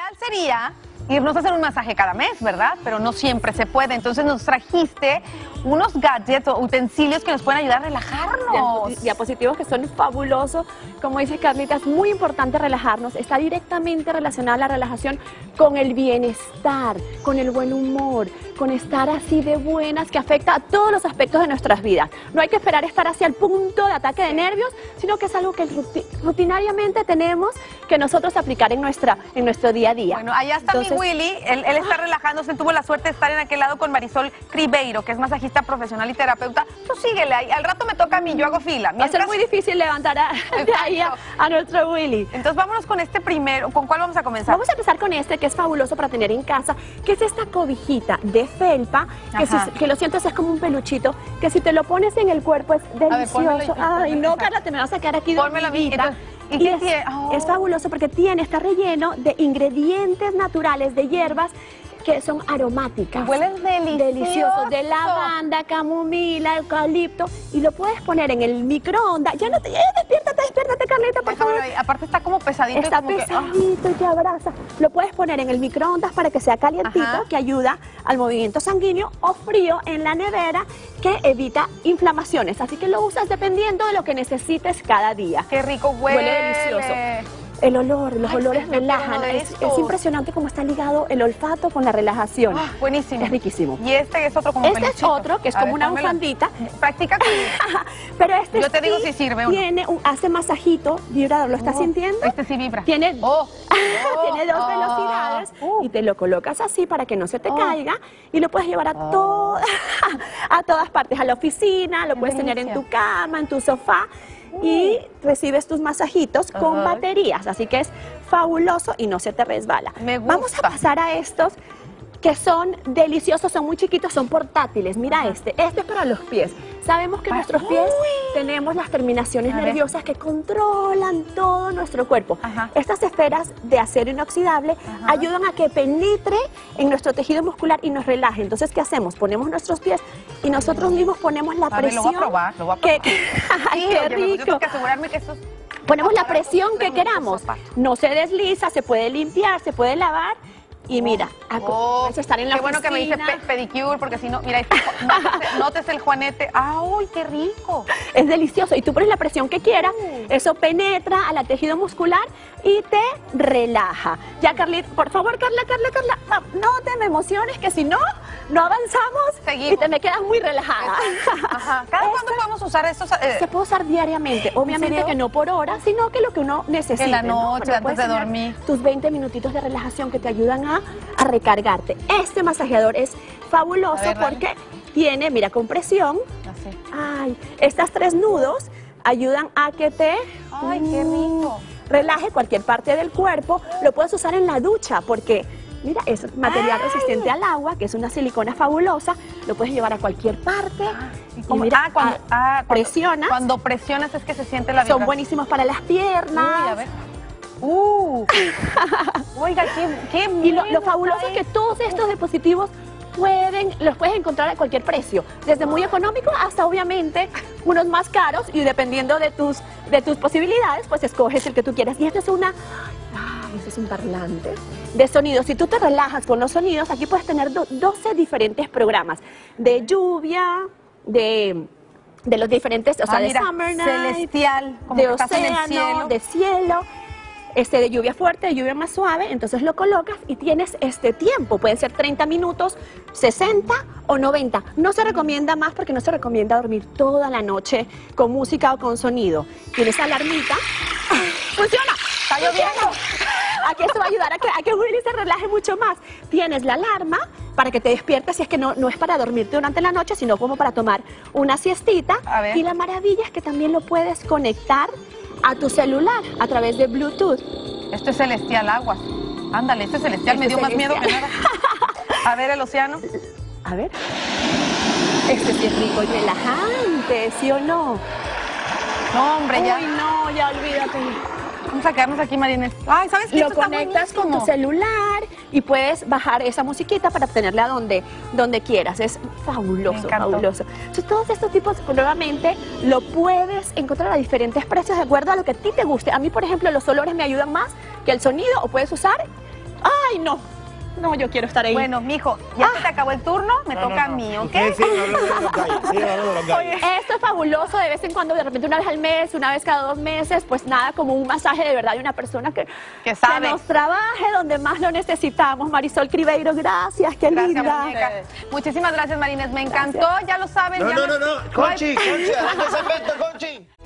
ideal sería irnos a hacer un masaje cada mes, ¿verdad? Pero no siempre se puede. Entonces nos trajiste unos gadgets o utensilios que nos pueden ayudar a relajarnos. Diapositivos que son fabulosos. Como dice Carlita, es muy importante relajarnos. Está directamente relacionada la relajación con el bienestar, con el buen humor, con estar así de buenas, que afecta a todos los aspectos de nuestras vidas. No hay que esperar estar hacia el punto de ataque de nervios, sino que es algo que rutinariamente tenemos que nosotros aplicar en nuestro día a día. Bueno, allá está mi Willy, él está relajándose, él tuvo la suerte de estar en aquel lado con Marisol Cribeiro, que es masajista profesional y terapeuta. Tú síguele ahí, al rato me toca a mí, yo hago fila. Va a ser muy difícil levantar de ahí a nuestro Willy. Entonces vámonos con este primero. ¿Con cuál vamos a comenzar? Vamos a empezar con este que es fabuloso para tener en casa, que es esta cobijita de felpa, que lo sientes es como un peluchito, que si te lo pones en el cuerpo es delicioso. Ay, no, Carla, te me vas a quedar aquí dormidita. Y es fabuloso porque está relleno de ingredientes naturales, de hierbas que son aromáticas. Huelen delicioso. De lavanda, camomila, eucalipto, y lo puedes poner en el microondas. Despiértate, Carlita, por favor. Aparte está como pesadito. Está pesadito y te abraza. Lo puedes poner en el microondas para que sea calientito, que ayuda al movimiento sanguíneo, o frío en la nevera, que evita inflamaciones. Así que lo usas dependiendo de lo que necesites cada día. Qué rico huele. Huele delicioso. El olor, los olores relajan. Es impresionante cómo está ligado el olfato con la relajación. Buenísimo. Es riquísimo. Y este es otro como peluchito. Este es otro, que es como una bufandita. Practica con pero este yo te digo si sirve o no. Hace masajito vibrador, ¿lo estás sintiendo? Este sí vibra. Tiene dos velocidades y te lo colocas así para que no se te caiga y lo puedes llevar a todas partes, a la oficina, lo puedes tener en tu cama, en tu sofá. Y recibes tus masajitos con baterías, así que es fabuloso y no se te resbala. Me gusta. Vamos a pasar a estos que son deliciosos, son muy chiquitos, son portátiles. Mira este es para los pies. Sabemos que nuestros pies tenemos las terminaciones nerviosas que controlan todo nuestro cuerpo. Estas esferas de acero inoxidable ayudan a que penetre en nuestro tejido muscular y nos relaje. Entonces, ¿qué hacemos? Ponemos nuestros pies y nosotros mismos ponemos la presión. Lo voy a probar. ¡Ay, qué rico! Yo tengo que asegurarme que estos... Ponemos la presión que queramos. No se desliza, se puede limpiar, se puede lavar. Y mira, vas a estar en la oficina. Qué bueno que me dice pedicure, porque si no, mira, notes el juanete. ¡Ay, qué rico! Es delicioso. Y tú pones la presión que quieras, eso penetra al tejido muscular y te relaja. Ya, Carlita, por favor, Carla, no te me emociones, que si no, no avanzamos. Seguimos. Y te me quedas muy relajada. ¿Cada cuándo podemos usar estos? Se puede usar diariamente. Obviamente que no por hora, sino que lo que uno necesita. En la noche, ¿no? antes de dormir. Tus 20 minutitos de relajación que te ayudan a recargarte. Este masajeador es fabuloso porque tiene, mira, compresión. Ay, estas 3 nudos ayudan a que te qué rico. Relaje cualquier parte del cuerpo. Lo puedes usar en la ducha porque mira, es material resistente al agua, que es una silicona fabulosa. Lo puedes llevar a cualquier parte. Y mira, presiona. Cuando presionas es que se siente la vibración. Son buenísimos para las piernas. Uy, a ver. Oiga, qué y lo fabuloso es que todos estos dispositivos los puedes encontrar a cualquier precio, desde muy económico hasta obviamente unos más caros, y dependiendo de tus posibilidades, pues escoges el que tú quieras. Y esto es este es un parlante de sonido. Si tú te relajas con los sonidos, aquí puedes tener 12 diferentes programas de lluvia, de los diferentes, o sea, de Summer Night, celestial, como de que estás en el océano, cielo. de cielo. De lluvia fuerte, de lluvia más suave, entonces lo colocas y tienes este tiempo. Pueden ser 30 minutos, 60 o 90. No se recomienda más porque no se recomienda dormir toda la noche con música o con sonido. Tienes alarmita. ¡Funciona! ¡Está lloviendo! Aquí esto va a ayudar a que Willy se relaje mucho más. Tienes la alarma para que te despiertes, si es que no es para dormirte durante la noche, sino como para tomar una siestita. Y la maravilla es que también lo puedes conectar a tu celular a través de Bluetooth. Esto es celestial, aguas. Ándale, este es celestial, me dio más miedo que nada. A ver el océano. A ver. Este sí es rico y relajante, ¿sí o no? No, hombre, ya. Uy, no, ya olvídate. Vamos a quedarnos aquí, Marinés. Ay, ¿sabes qué? Lo conectas con tu celular y puedes bajar esa musiquita para obtenerla donde quieras. Es fabuloso, fabuloso. Entonces, todos estos tipos, nuevamente, lo puedes encontrar a diferentes precios de acuerdo a lo que a ti te guste. A mí, por ejemplo, los olores me ayudan más que el sonido, o puedes usar Ay, no. No, yo quiero estar ahí. Bueno, mijo, ya se te acabó el turno, me toca a mí, ¿ok? Ustedes siguen hablando de los gallos, siguen hablando de los gallos. Esto es fabuloso, de vez en cuando, de repente una vez al mes, una vez cada 2 meses, pues nada, como un masaje de verdad de una persona que sabe. nos trabaje donde más lo necesitamos. Marisol Cribeiro, gracias, qué Gracias, linda. muñeca. Muchísimas gracias, Marines, me encantó, ya lo saben. No, ya no, no, no, Conchi, Conchi, arranca ese evento, Conchi.